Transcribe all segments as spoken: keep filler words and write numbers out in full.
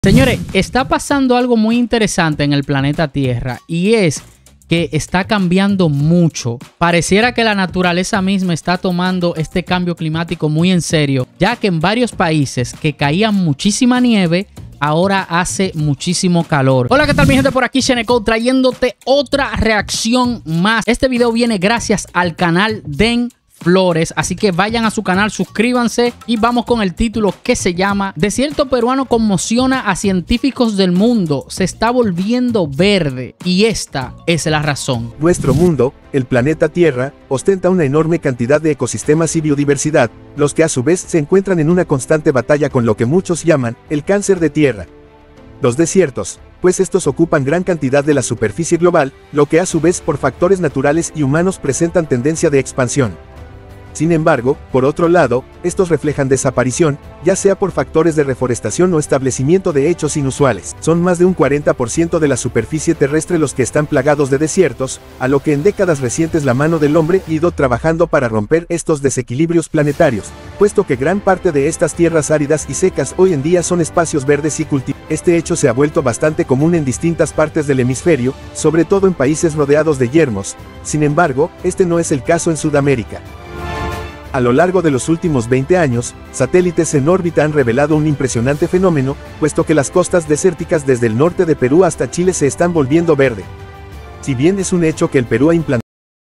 Señores, está pasando algo muy interesante en el planeta Tierra y es que está cambiando mucho. Pareciera que la naturaleza misma está tomando este cambio climático muy en serio, ya que en varios países que caía muchísima nieve, ahora hace muchísimo calor. Hola, ¿qué tal mi gente? Por aquí Sheneko trayéndote otra reacción más. Este video viene gracias al canal Den Flores, así que vayan a su canal, suscríbanse y vamos con el título que se llama Desierto peruano conmociona a científicos del mundo, se está volviendo verde y esta es la razón. Nuestro mundo, el planeta Tierra, ostenta una enorme cantidad de ecosistemas y biodiversidad, los que a su vez se encuentran en una constante batalla con lo que muchos llaman el cáncer de tierra. Los desiertos, pues estos ocupan gran cantidad de la superficie global, lo que a su vez por factores naturales y humanos presentan tendencia de expansión. Sin embargo, por otro lado, estos reflejan desaparición, ya sea por factores de reforestación o establecimiento de hechos inusuales. Son más de un cuarenta por ciento de la superficie terrestre los que están plagados de desiertos, a lo que en décadas recientes la mano del hombre ha ido trabajando para romper estos desequilibrios planetarios, puesto que gran parte de estas tierras áridas y secas hoy en día son espacios verdes y cultivados. Este hecho se ha vuelto bastante común en distintas partes del hemisferio, sobre todo en países rodeados de yermos. Sin embargo, este no es el caso en Sudamérica. A lo largo de los últimos veinte años, satélites en órbita han revelado un impresionante fenómeno, puesto que las costas desérticas desde el norte de Perú hasta Chile se están volviendo verde. Si bien es un hecho que el Perú ha implantado...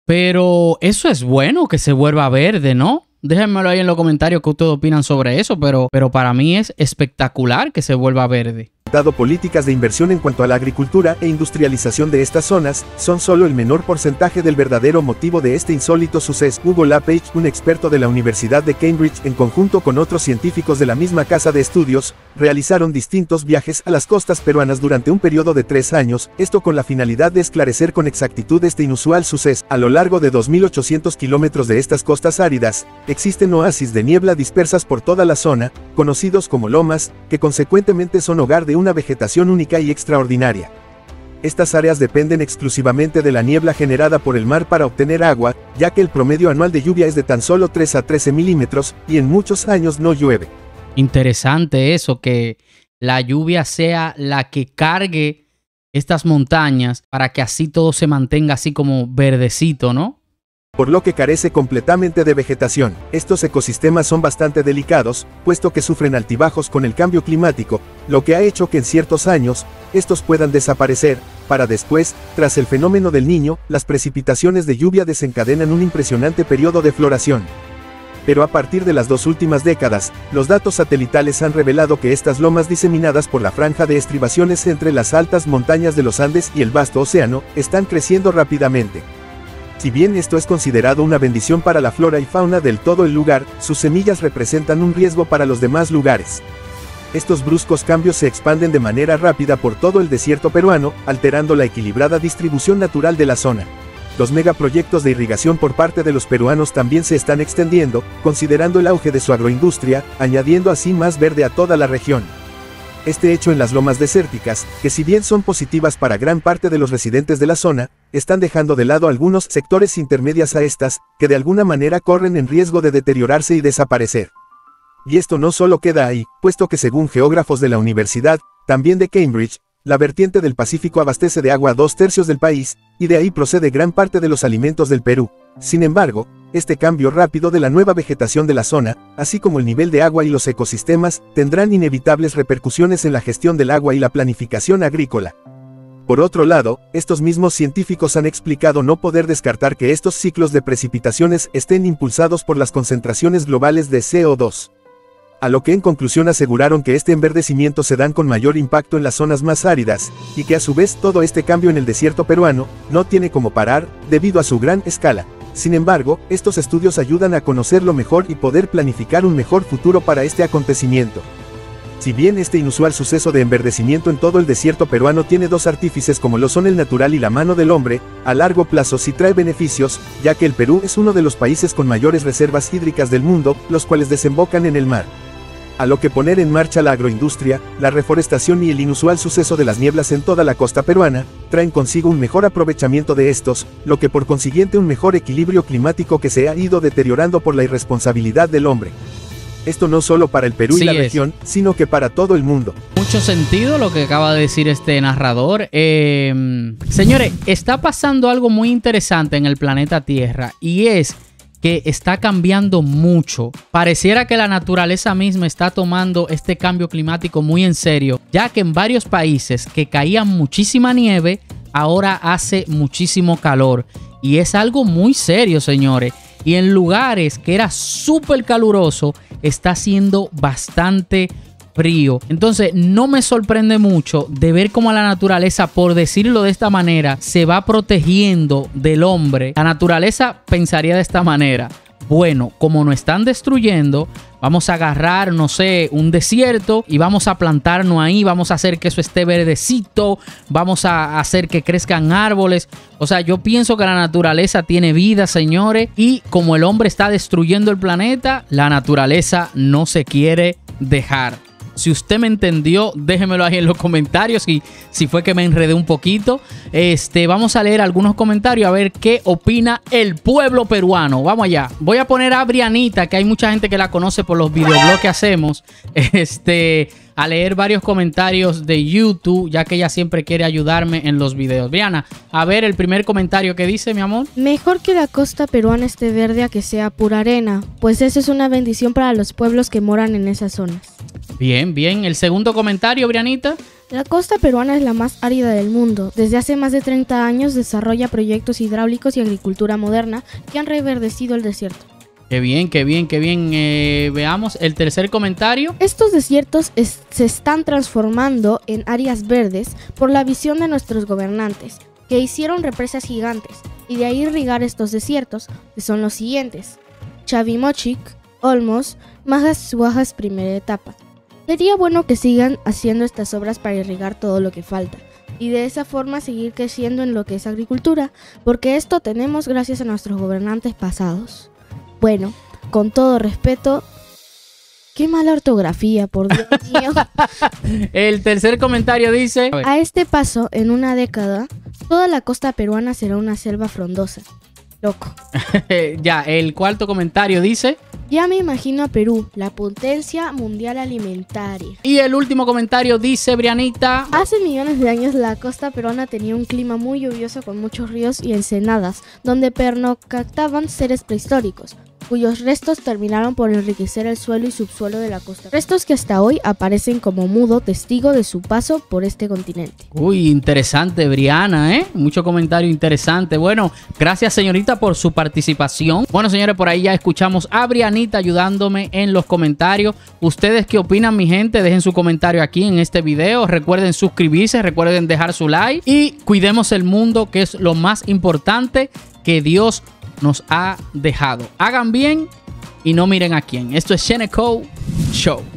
Pero eso es bueno que se vuelva verde, ¿no? Déjenmelo ahí en los comentarios qué ustedes opinan sobre eso, pero, pero para mí es espectacular que se vuelva verde. Dado políticas de inversión en cuanto a la agricultura e industrialización de estas zonas, son solo el menor porcentaje del verdadero motivo de este insólito suceso. Hugo Lapage, un experto de la Universidad de Cambridge, en conjunto con otros científicos de la misma casa de estudios, realizaron distintos viajes a las costas peruanas durante un periodo de tres años, esto con la finalidad de esclarecer con exactitud este inusual suceso. A lo largo de dos mil ochocientos kilómetros de estas costas áridas, existen oasis de niebla dispersas por toda la zona, conocidos como lomas, que consecuentemente son hogar de una vegetación única y extraordinaria. Estas áreas dependen exclusivamente de la niebla generada por el mar para obtener agua, ya que el promedio anual de lluvia es de tan solo tres a trece milímetros, y en muchos años no llueve. Interesante eso, que la lluvia sea la que cargue estas montañas para que así todo se mantenga así como verdecito, ¿no? Por lo que carece completamente de vegetación. Estos ecosistemas son bastante delicados, puesto que sufren altibajos con el cambio climático, lo que ha hecho que en ciertos años, estos puedan desaparecer, para después, tras el fenómeno del Niño, las precipitaciones de lluvia desencadenan un impresionante periodo de floración. Pero a partir de las dos últimas décadas, los datos satelitales han revelado que estas lomas diseminadas por la franja de estribaciones entre las altas montañas de los Andes y el vasto océano, están creciendo rápidamente. Si bien esto es considerado una bendición para la flora y fauna del todo el lugar, sus semillas representan un riesgo para los demás lugares. Estos bruscos cambios se expanden de manera rápida por todo el desierto peruano, alterando la equilibrada distribución natural de la zona. Los megaproyectos de irrigación por parte de los peruanos también se están extendiendo, considerando el auge de su agroindustria, añadiendo así más verde a toda la región. Este hecho en las lomas desérticas, que si bien son positivas para gran parte de los residentes de la zona, están dejando de lado algunos sectores intermedias a estas, que de alguna manera corren en riesgo de deteriorarse y desaparecer. Y esto no solo queda ahí, puesto que según geógrafos de la Universidad, también de Cambridge, la vertiente del Pacífico abastece de agua a dos tercios del país, y de ahí procede gran parte de los alimentos del Perú. Sin embargo, este cambio rápido de la nueva vegetación de la zona, así como el nivel de agua y los ecosistemas, tendrán inevitables repercusiones en la gestión del agua y la planificación agrícola. Por otro lado, estos mismos científicos han explicado no poder descartar que estos ciclos de precipitaciones estén impulsados por las concentraciones globales de C O dos. A lo que en conclusión aseguraron que este enverdecimiento se dan con mayor impacto en las zonas más áridas, y que a su vez todo este cambio en el desierto peruano, no tiene como parar, debido a su gran escala. Sin embargo, estos estudios ayudan a conocerlo mejor y poder planificar un mejor futuro para este acontecimiento. Si bien este inusual suceso de enverdecimiento en todo el desierto peruano tiene dos artífices como lo son el natural y la mano del hombre, a largo plazo sí trae beneficios, ya que el Perú es uno de los países con mayores reservas hídricas del mundo, los cuales desembocan en el mar. A lo que poner en marcha la agroindustria, la reforestación y el inusual suceso de las nieblas en toda la costa peruana, traen consigo un mejor aprovechamiento de estos, lo que por consiguiente un mejor equilibrio climático que se ha ido deteriorando por la irresponsabilidad del hombre. Esto no solo para el Perú y Sí la es. región, sino que para todo el mundo. Mucho sentido lo que acaba de decir este narrador. Eh, señores, está pasando algo muy interesante en el planeta Tierra y es que está cambiando mucho. Pareciera que la naturaleza misma está tomando este cambio climático muy en serio, ya que en varios países que caía muchísima nieve, ahora hace muchísimo calor. Y es algo muy serio, señores. Y en lugares que era súper caluroso, está haciendo bastante frío. Entonces no me sorprende mucho de ver cómo la naturaleza, por decirlo de esta manera, se va protegiendo del hombre. La naturaleza pensaría de esta manera: bueno, como nos están destruyendo, vamos a agarrar, no sé, un desierto y vamos a plantarnos ahí, vamos a hacer que eso esté verdecito, vamos a hacer que crezcan árboles. O sea, yo pienso que la naturaleza tiene vida, señores, y como el hombre está destruyendo el planeta, la naturaleza no se quiere dejar. Si usted me entendió, déjemelo ahí en los comentarios. Si, si fue que me enredé un poquito. Este, vamos a leer algunos comentarios a ver qué opina el pueblo peruano. Vamos allá. Voy a poner a Brianita, que hay mucha gente que la conoce por los videoblogs que hacemos. Este, a leer varios comentarios de YouTube, ya que ella siempre quiere ayudarme en los videos. Briana, a ver el primer comentario que dice, mi amor. Mejor que la costa peruana esté verde a que sea pura arena, pues eso es una bendición para los pueblos que moran en esas zonas. Bien, bien. El segundo comentario, Brianita. La costa peruana es la más árida del mundo. Desde hace más de treinta años desarrolla proyectos hidráulicos y agricultura moderna que han reverdecido el desierto. Qué bien, qué bien, qué bien. Eh, veamos el tercer comentario. Estos desiertos es- se están transformando en áreas verdes por la visión de nuestros gobernantes, que hicieron represas gigantes, y de ahí irrigar estos desiertos, que son los siguientes: Chavimochic, Olmos, Majas Guajas primera etapa. Sería bueno que sigan haciendo estas obras para irrigar todo lo que falta, y de esa forma seguir creciendo en lo que es agricultura, porque esto tenemos gracias a nuestros gobernantes pasados. Bueno, con todo respeto, qué mala ortografía, por Dios mío. El tercer comentario dice... A este paso, en una década, toda la costa peruana será una selva frondosa. Loco. Ya, el cuarto comentario dice... Ya me imagino a Perú, la potencia mundial alimentaria. Y el último comentario dice, Brianita... Hace millones de años la costa peruana tenía un clima muy lluvioso con muchos ríos y ensenadas, donde pernoctaban seres prehistóricos, cuyos restos terminaron por enriquecer el suelo y subsuelo de la costa. Restos que hasta hoy aparecen como mudo testigo de su paso por este continente. Uy, interesante, Briana, ¿eh? Mucho comentario interesante. Bueno, gracias, señorita, por su participación. Bueno, señores, por ahí ya escuchamos a Brianita ayudándome en los comentarios. ¿Ustedes qué opinan, mi gente? Dejen su comentario aquí en este video. Recuerden suscribirse, recuerden dejar su like y cuidemos el mundo, que es lo más importante que Dios nos ha dejado. Hagan bien y no miren a quién. Esto es Sheneco Show.